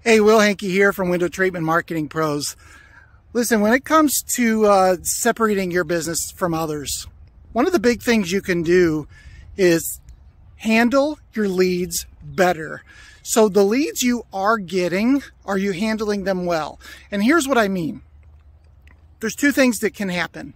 Hey, Will Hankey here from Window Treatment Marketing Pros. Listen, when it comes to separating your business from others, one of the big things you can do is handle your leads better. So the leads you are getting, are you handling them well? And here's what I mean. There's two things that can happen.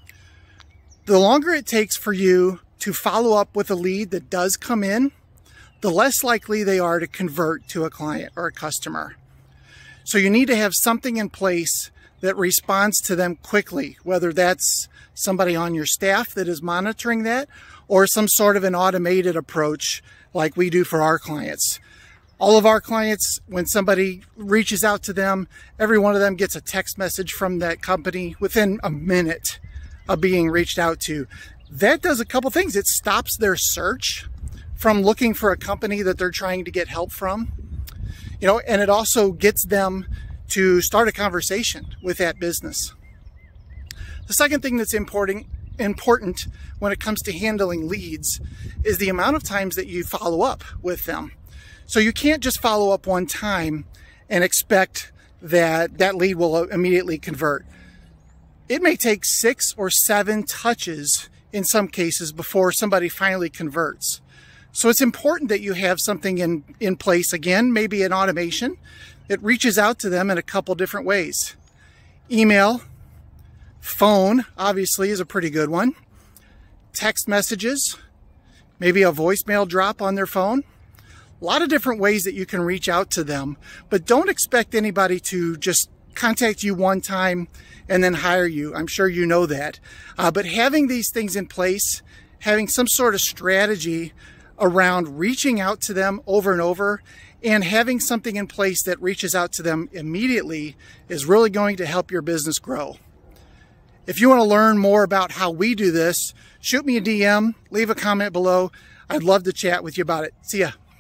The longer it takes for you to follow up with a lead that does come in, the less likely they are to convert to a client or a customer. So you need to have something in place that responds to them quickly, whether that's somebody on your staff that is monitoring that or some sort of an automated approach like we do for our clients. All of our clients, when somebody reaches out to them, every one of them gets a text message from that company within a minute of being reached out to. That does a couple things. It stops their search from looking for a company that they're trying to get help from, and it also gets them to start a conversation with that business. The second thing that's important when it comes to handling leads is the amount of times that you follow up with them. So you can't just follow up one time and expect that that lead will immediately convert. It may take 6 or 7 touches in some cases before somebody finally converts. So it's important that you have something in place, again, maybe an automation. It reaches out to them in a couple different ways. Email, phone, obviously, is a pretty good one. Text messages, maybe a voicemail drop on their phone. A lot of different ways that you can reach out to them, but don't expect anybody to just contact you one time and then hire you. I'm sure you know that. But having these things in place, having some sort of strategy around reaching out to them over and over and having something in place that reaches out to them immediately is really going to help your business grow. If you want to learn more about how we do this, shoot me a DM, leave a comment below. I'd love to chat with you about it. See ya.